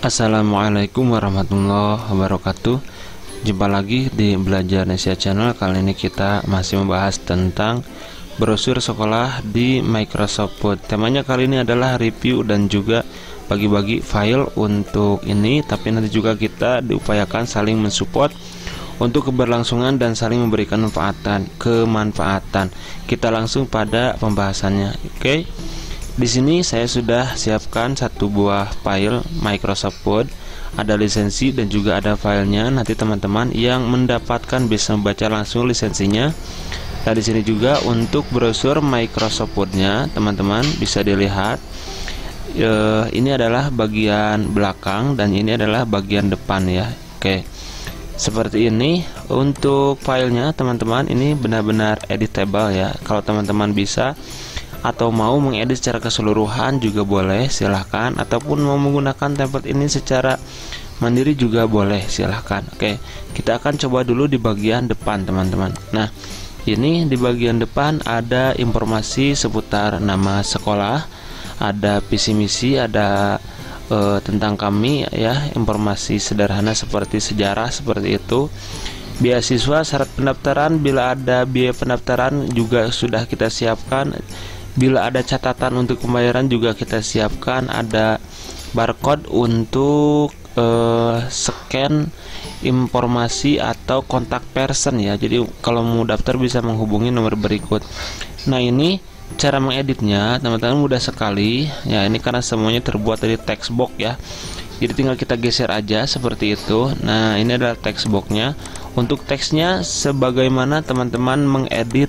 Assalamualaikum warahmatullahi wabarakatuh. Jumpa lagi di Belajar Indonesia Channel. Kali ini kita masih membahas tentang brosur sekolah di Microsoft Word. Temanya kali ini adalah review dan juga bagi-bagi file untuk ini. Tapi nanti juga kita diupayakan saling mensupport untuk keberlangsungan dan saling memberikan kemanfaatan. Kita langsung pada pembahasannya. Oke. Di sini saya sudah siapkan satu buah file Microsoft Word, ada lisensi dan juga ada filenya. Nanti teman-teman yang mendapatkan bisa membaca langsung lisensinya. Nah, di sini juga untuk brosur Microsoft Word-nya, teman-teman bisa dilihat. Ini adalah bagian belakang dan ini adalah bagian depan ya. Oke. Seperti ini untuk filenya, teman-teman. Ini benar-benar editable ya. Kalau teman-teman bisa atau mau mengedit secara keseluruhan juga boleh, silahkan. Ataupun mau menggunakan template ini secara mandiri juga boleh, silahkan. Oke, kita akan coba dulu di bagian depan, teman-teman. Nah, ini di bagian depan ada informasi seputar nama sekolah, ada visi misi, ada tentang kami ya, informasi sederhana seperti sejarah seperti itu. Beasiswa, syarat pendaftaran, bila ada biaya pendaftaran juga sudah kita siapkan. Bila ada catatan untuk pembayaran juga kita siapkan. Ada barcode untuk scan informasi atau kontak person ya. Jadi kalau mau daftar bisa menghubungi nomor berikut. Nah, ini cara mengeditnya, teman-teman, mudah sekali ya. Ini karena semuanya terbuat dari text box ya. Jadi tinggal kita geser aja seperti itu. Nah, ini adalah text boxnya. Untuk teksnya sebagaimana teman-teman mengedit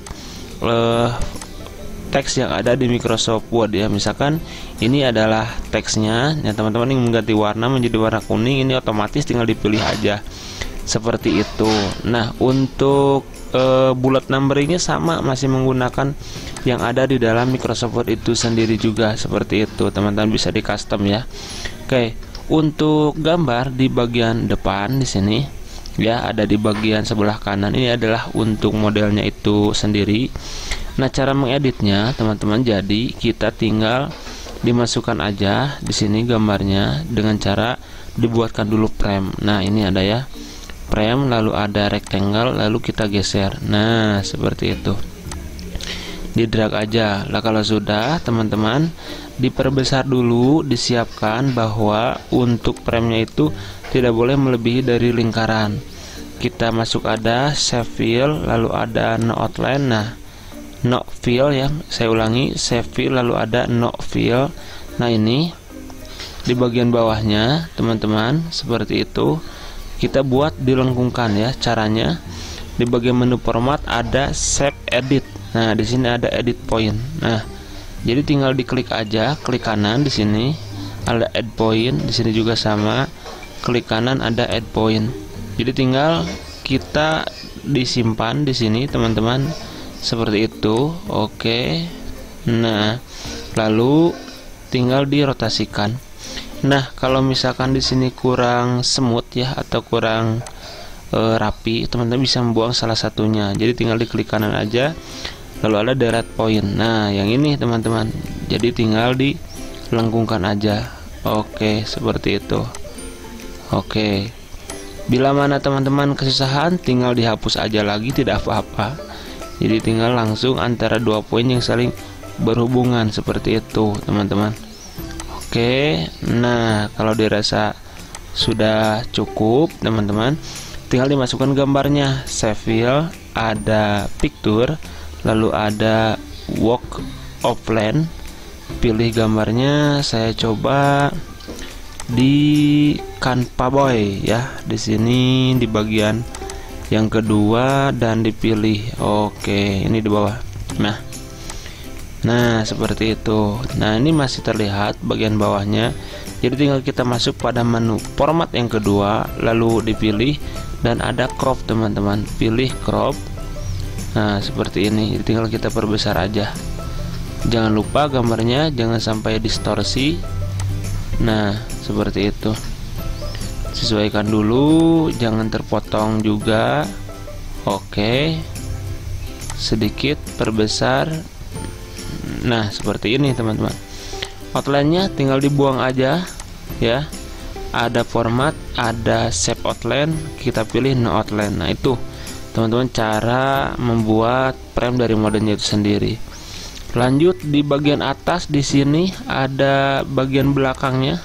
teks yang ada di Microsoft Word ya. Misalkan ini adalah teksnya ya, teman-teman ingin mengganti warna menjadi warna kuning, ini otomatis tinggal dipilih aja seperti itu. Nah, untuk bullet numberingnya sama, masih menggunakan yang ada di dalam Microsoft Word itu sendiri juga seperti itu. Teman-teman bisa di custom ya. Oke, untuk gambar di bagian depan di sini ya, ada di bagian sebelah kanan. Ini adalah untuk modelnya itu sendiri. Nah, cara mengeditnya, teman-teman, jadi kita tinggal dimasukkan aja di sini gambarnya dengan cara dibuatkan dulu frame. Nah, ini ada ya frame, lalu ada rectangle, lalu kita geser. Nah, seperti itu. Di drag aja. Lah, kalau sudah, teman-teman, diperbesar dulu, disiapkan bahwa untuk frame-nya itu tidak boleh melebihi dari lingkaran. Kita masuk ada save fill, lalu ada no outline. Nah, no fill ya, saya ulangi, save fill lalu ada no fill. Nah, ini di bagian bawahnya, teman-teman, seperti itu. Kita buat dilengkungkan ya caranya. Di bagian menu format ada save edit. Nah, di sini ada edit point. Nah, jadi tinggal diklik aja, klik kanan di sini ada add point, di sini juga sama, klik kanan ada add point. Jadi tinggal kita disimpan di sini, teman-teman. Seperti itu. Oke. Nah, lalu tinggal dirotasikan. Nah, kalau misalkan di sini kurang smooth ya, atau kurang rapi, teman-teman bisa membuang salah satunya. Jadi tinggal diklik kanan aja, lalu ada delete point. Nah, yang ini, teman-teman, jadi tinggal dilengkungkan aja. Oke, seperti itu. Oke. Bila mana teman-teman kesusahan, tinggal dihapus aja lagi, tidak apa-apa. Jadi tinggal langsung antara dua poin yang saling berhubungan seperti itu, teman-teman. Oke. Nah, kalau dirasa sudah cukup, teman-teman, tinggal dimasukkan gambarnya. Save file, ada picture, lalu ada work offline. Pilih gambarnya, saya coba di Canva Boy ya. Di sini di bagian yang kedua dan dipilih. Oke, ini di bawah. Nah, seperti itu. Nah, ini masih terlihat bagian bawahnya. Jadi tinggal kita masuk pada menu format yang kedua, lalu dipilih dan ada crop, teman-teman. Pilih crop. Nah, seperti ini. Jadi tinggal kita perbesar aja. Jangan lupa gambarnya jangan sampai distorsi. Nah, seperti itu. Sesuaikan dulu, jangan terpotong juga. Oke, sedikit perbesar. Nah, seperti ini, teman-teman. Outline-nya tinggal dibuang aja ya. ada format, ada save outline, kita pilih no outline. Nah itu teman-teman cara membuat frame dari modenya itu sendiri. Lanjut di bagian atas, di sini ada bagian belakangnya.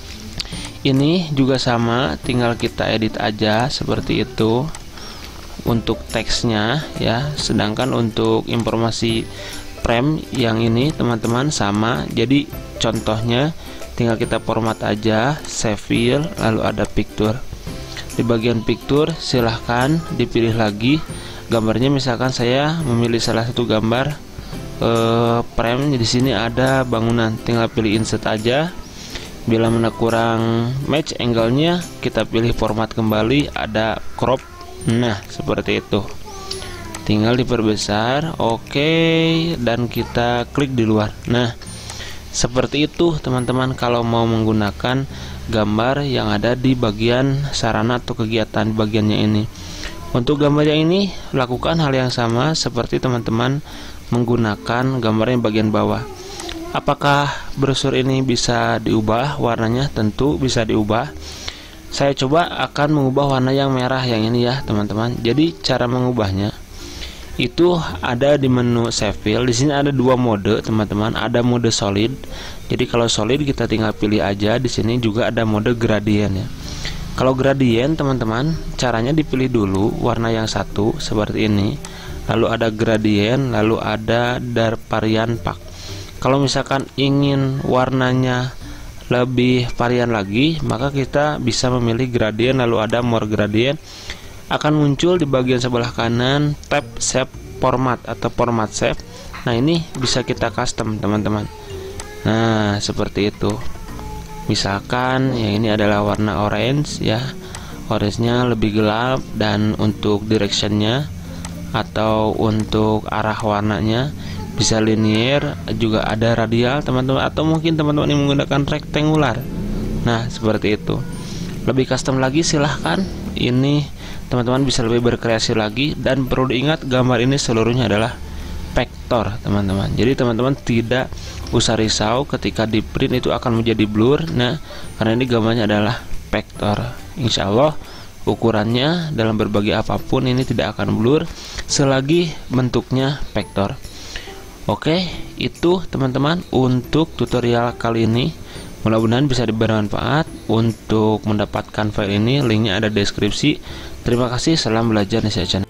Ini juga sama, tinggal kita edit aja seperti itu untuk teksnya ya. Sedangkan untuk informasi frame yang ini teman-teman sama. Jadi contohnya tinggal kita format aja, save file, lalu ada picture. Di bagian picture silahkan dipilih lagi gambarnya. Misalkan saya memilih salah satu gambar frame, di sini ada bangunan, tinggal pilih insert aja. Bila mana kurang match angle-nya, kita pilih format kembali, ada crop. Nah seperti itu, tinggal diperbesar, oke, dan kita klik di luar. Nah seperti itu teman-teman kalau mau menggunakan gambar yang ada di bagian sarana atau kegiatan di bagiannya ini. Untuk gambar yang ini lakukan hal yang sama seperti teman-teman menggunakan gambar yang bagian bawah. Apakah brosur ini bisa diubah warnanya? Tentu bisa diubah. Saya coba akan mengubah warna yang merah yang ini ya teman-teman. Jadi cara mengubahnya itu ada di menu save file. Di sini ada dua mode teman-teman, ada mode solid. Jadi kalau solid kita tinggal pilih aja. Di sini juga ada mode gradient ya. Kalau gradient teman-teman caranya dipilih dulu warna yang satu seperti ini, lalu ada gradient, lalu ada varian pack. Kalau misalkan ingin warnanya lebih varian lagi, maka kita bisa memilih gradient, lalu ada more gradient. Akan muncul di bagian sebelah kanan tab save format atau format save. Nah ini bisa kita custom teman-teman. Nah seperti itu. Misalkan yang ini adalah warna orange ya, orange-nya lebih gelap, dan untuk directionnya atau untuk arah warnanya bisa linear, juga ada radial teman-teman, atau mungkin teman-teman yang menggunakan rectangular. Nah seperti itu. Lebih custom lagi silahkan. Ini teman-teman bisa lebih berkreasi lagi, dan perlu diingat gambar ini seluruhnya adalah vektor teman-teman. Jadi teman-teman tidak usah risau ketika di print itu akan menjadi blur. Nah karena ini gambarnya adalah vektor, insya Allah ukurannya dalam berbagai apapun ini tidak akan blur selagi bentuknya vektor. Oke, itu teman-teman untuk tutorial kali ini. Mudah-mudahan bisa bermanfaat. Untuk mendapatkan file ini linknya ada di deskripsi. Terima kasih, salam belajar Indonesia Channel.